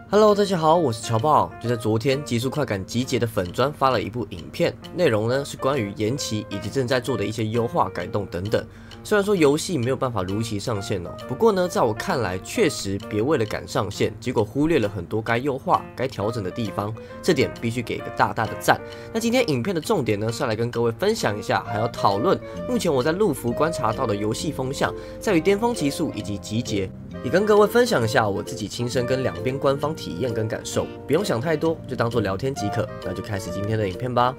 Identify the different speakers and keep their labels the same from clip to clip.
Speaker 1: Hello， 大家好，我是乔宝。就在昨天，极速快感集结的粉专发了一部影片，内容呢是关于延期以及正在做的一些优化改动等等。虽然说游戏没有办法如期上线哦，不过呢，在我看来，确实别为了赶上线，结果忽略了很多该优化、该调整的地方，这点必须给一个大大的赞。那今天影片的重点呢，是要来跟各位分享一下，还要讨论目前我在路服观察到的游戏风向，在于巅峰极速以及集结。也跟各位分享一下我自己亲身跟两边官方体验跟感受，不用想太多，就当做聊天即可。那就开始今天的影片吧。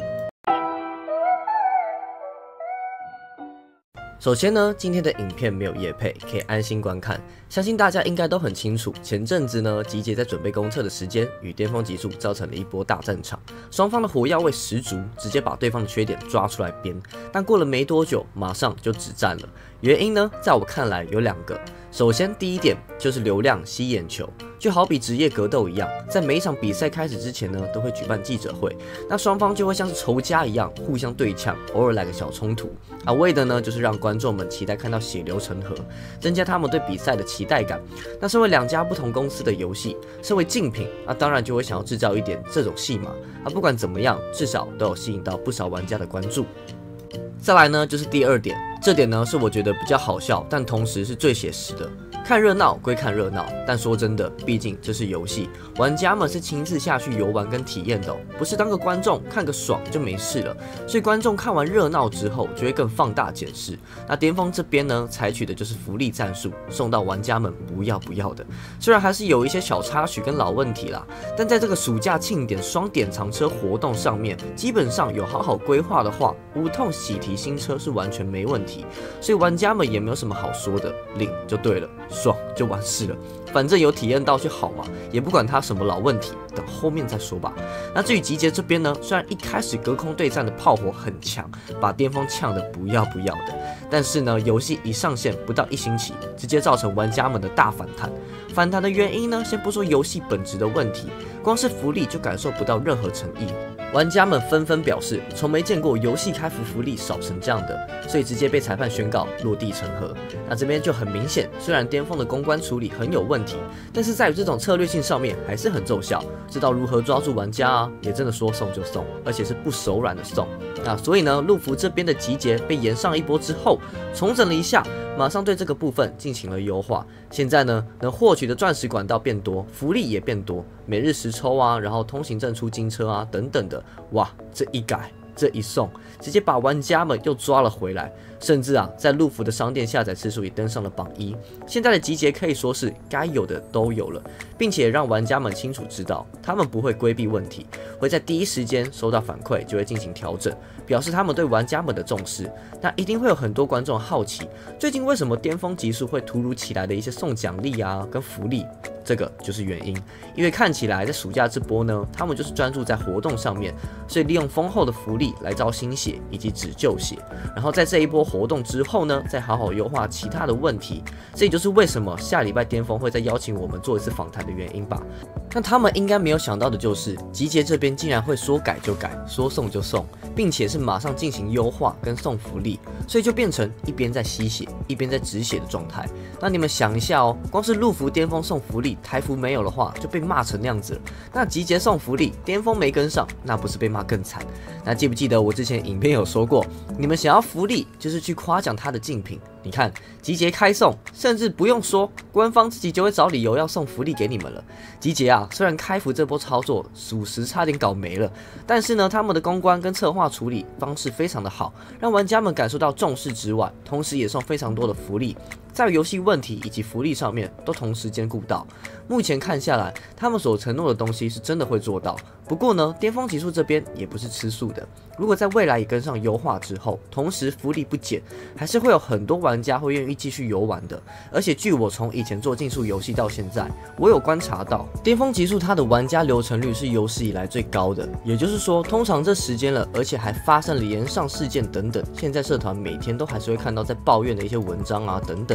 Speaker 1: 首先呢，今天的影片没有业配，可以安心观看。相信大家应该都很清楚，前阵子呢，集结在准备公测的时间与巅峰极速造成了一波大战场，双方的火药味十足，直接把对方的缺点抓出来编。但过了没多久，马上就止战了。原因呢，在我看来有两个。首先，第一点就是流量吸眼球，就好比职业格斗一样，在每一场比赛开始之前呢，都会举办记者会，那双方就会像是仇家一样互相对呛，偶尔来个小冲突，为的呢就是让观众们期待看到血流成河，增加他们对比赛的期待感。那身为两家不同公司的游戏，身为竞品，当然就会想要制造一点这种戏码，不管怎么样，至少都有吸引到不少玩家的关注。再来呢，就是第二点，这点呢是我觉得比较好笑，但同时是最写实的。看热闹归看热闹，但说真的，毕竟这是游戏，玩家们是亲自下去游玩跟体验的不是当个观众看个爽就没事了。所以观众看完热闹之后，就会更放大检视。那巅峰这边呢，采取的就是福利战术，送到玩家们不要的。虽然还是有一些小插曲跟老问题啦，但在这个暑假庆典双典藏车活动上面，基本上有好好规划的话，无痛喜提新车是完全没问题。所以玩家们也没有什么好说的，领就对了。爽就完事了，反正有体验到就好嘛，也不管它什么老问题，等后面再说吧。那至于集结这边呢，虽然一开始隔空对战的炮火很强，把巅峰呛得不要的，但是呢，游戏一上线不到1星期，直接造成玩家们的大反弹。反弹的原因呢，先不说游戏本质的问题，光是福利就感受不到任何诚意。玩家们纷纷表示，从没见过游戏开服福利少成这样的，所以直接被裁判宣告落地成盒。那这边就很明显，虽然巅峰的公关处理很有问题，但是在于这种策略性上面还是很奏效，知道如何抓住玩家也真的说送就送，而且是不手软的送。那所以呢，路服这边的集结被延上一波之后，重整了一下，马上对这个部分进行了优化。现在呢，能获取的钻石管道变多，福利也变多，每日10抽然后通行证出金车等等的，哇，这一改这一送，直接把玩家们又抓了回来，甚至在路服的商店下载次数也登上了榜1。现在的集结可以说是该有的都有了，并且让玩家们清楚知道，他们不会规避问题，会在第一时间收到反馈就会进行调整，表示他们对玩家们的重视。那一定会有很多观众好奇，最近为什么巅峰极速会突如其来的一些送奖励跟福利？这个就是原因，因为看起来在暑假这波呢，他们就是专注在活动上面，所以利用丰厚的福利来招新血以及止旧血，然后在这一波活动之后呢，再好好优化其他的问题。这也就是为什么下礼拜巅峰会再邀请我们做一次访谈的原因吧。但他们应该没有想到的就是，集结这边竟然会说改就改，说送就送，并且是马上进行优化跟送福利，所以就变成一边在吸血，一边在止血的状态。那你们想一下光是路服巅峰送福利，台服没有的话就被骂成那样子了。那集结送福利，巅峰没跟上，那不是被骂更惨？那记不记得我之前影片有说过，你们想要福利就是去夸奖他的竞品。你看集结开送，甚至不用说，官方自己就会找理由要送福利给你们了。集结虽然开服这波操作属实差点搞没了，但是呢，他们的公关跟策划处理方式非常的好，让玩家们感受到重视之外，同时也送非常多的福利，在游戏问题以及福利上面都同时兼顾到。目前看下来，他们所承诺的东西是真的会做到。不过呢，巅峰极速这边也不是吃素的，如果在未来也跟上优化之后，同时福利不减，还是会有很多玩家会愿意继续游玩的。而且据我从以前做竞速游戏到现在，我有观察到，巅峰极速它的玩家留存率是有史以来最高的。也就是说，通常这时间了，而且还发生了延上事件等等，现在社团每天都还是会看到在抱怨的一些文章等等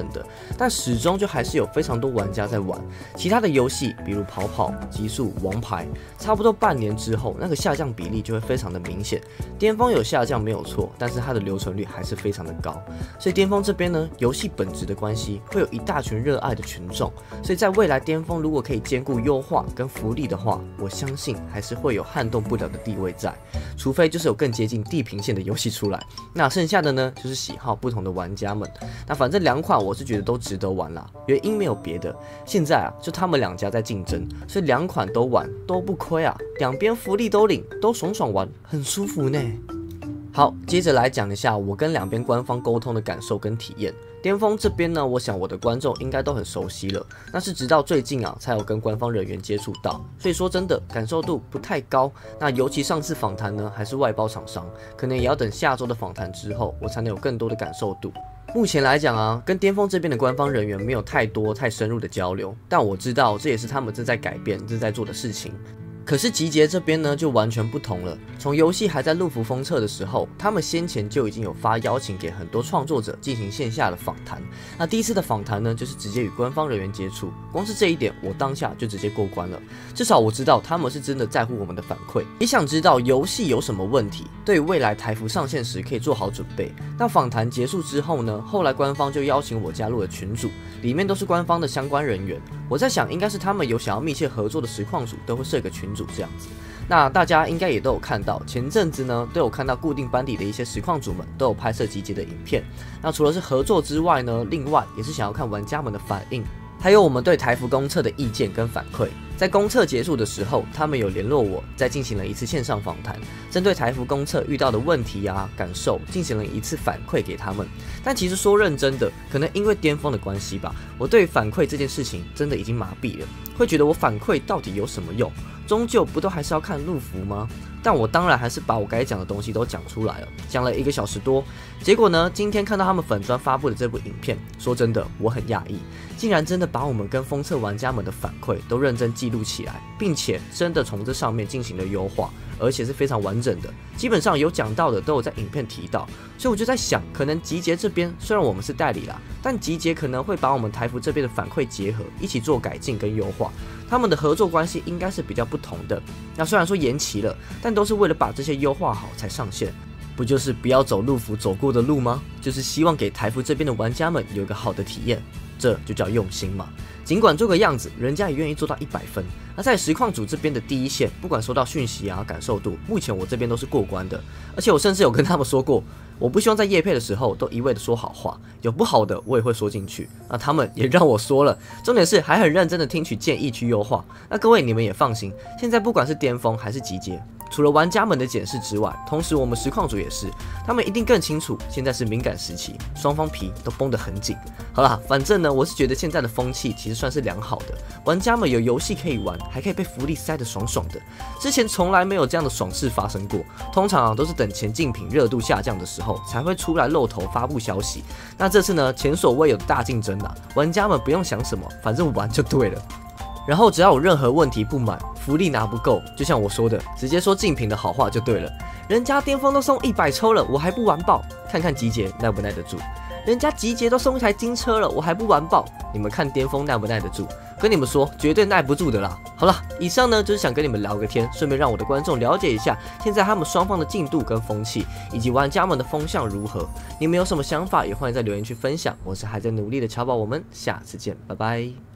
Speaker 1: 的，但始终就还是有非常多玩家在玩。其他的游戏，比如跑跑、极速、王牌，差不多半年之后，那个下降比例就会非常的明显。巅峰有下降没有错，但是它的留存率还是非常的高。所以巅峰这边呢，游戏本质的关系，会有一大群热爱的群众。所以在未来巅峰如果可以兼顾优化跟福利的话，我相信还是会有撼动不了的地位在。除非就是有更接近地平线的游戏出来，那剩下的呢，就是喜好不同的玩家们。那反正2款我是觉得都值得玩啦，原因没有别的，现在啊就他们2家在竞争，所以2款都玩都不亏啊，两边福利都领，都爽爽玩，很舒服呢。好，接着来讲一下我跟2边官方沟通的感受跟体验。巅峰这边呢，我想我的观众应该都很熟悉了，那是直到最近啊才有跟官方人员接触到，所以说真的感受度不太高。那尤其上次访谈呢还是外包厂商，可能也要等下周的访谈之后，我才能有更多的感受度。目前来讲啊，跟巅峰这边的官方人员没有太深入的交流，但我知道这也是他们正在改变、正在做的事情。可是集结这边呢就完全不同了。从游戏还在陆服封测的时候，他们先前就已经有发邀请给很多创作者进行线下的访谈。那第一次的访谈呢，就是直接与官方人员接触，光是这一点，我当下就直接过关了。至少我知道他们是真的在乎我们的反馈，也想知道游戏有什么问题，对于未来台服上线时可以做好准备。那访谈结束之后呢，后来官方就邀请我加入了群组，里面都是官方的相关人员。我在想，应该是他们有想要密切合作的实况组都会设个群组这样子。那大家应该也都有看到，前阵子呢都有看到固定班底的一些实况组们都有拍摄集结的影片。那除了是合作之外呢，另外也是想要看玩家们的反应，还有我们对台服公测的意见跟反馈。在公测结束的时候，他们有联络我，再进行了一次线上访谈，针对台服公测遇到的问题啊、感受，进行了一次反馈给他们。但其实说认真的，可能因为巅峰的关系吧，我对反馈这件事情真的已经麻痹了，会觉得我反馈到底有什么用？终究不都还是要看陆服吗？但我当然还是把我该讲的东西都讲出来了，讲了1个小时多。结果呢，今天看到他们粉专发布的这部影片，说真的，我很讶异，竟然真的把我们跟封测玩家们的反馈都认真记录起来，并且真的从这上面进行了优化，而且是非常完整的，基本上有讲到的都有在影片提到。所以我就在想，可能集结这边虽然我们是代理啦，但集结可能会把我们台服这边的反馈结合，一起做改进跟优化。他们的合作关系应该是比较不同的。那虽然说延期了，但都是为了把这些优化好才上线。不就是不要走陆服走过的路吗？就是希望给台服这边的玩家们有一个好的体验，这就叫用心嘛。尽管做个样子，人家也愿意做到100分。那在实况组这边的第一线，不管收到讯息啊、感受度，目前我这边都是过关的。而且我甚至有跟他们说过，我不希望在业配的时候都一味的说好话，有不好的我也会说进去。那他们也让我说了，重点是还很认真的听取建议去优化。那各位你们也放心，现在不管是巅峰还是集结，除了玩家们的检视之外，同时我们实况组也是，他们一定更清楚现在是敏感时期，双方皮都绷得很紧。好啦，反正呢，我是觉得现在的风气其实算是良好的，玩家们有游戏可以玩，还可以被福利塞得爽爽的。之前从来没有这样的爽事发生过，通常都是等前竞品热度下降的时候才会出来露头发布消息。那这次呢，前所未有的大竞争啊，玩家们不用想什么，反正玩就对了。然后只要有任何问题不满，福利拿不够，就像我说的，直接说竞品的好话就对了。人家巅峰都送100抽了，我还不完爆？看看集结耐不耐得住。人家集结都送1台金车了，我还不完爆？你们看巅峰耐不耐得住？跟你们说，绝对耐不住的啦。好了，以上呢就是想跟你们聊个天，顺便让我的观众了解一下现在他们双方的进度跟风气，以及玩家们的风向如何。你们有什么想法，也欢迎在留言区分享。我是还在努力的乔宝，我们下次见，拜拜。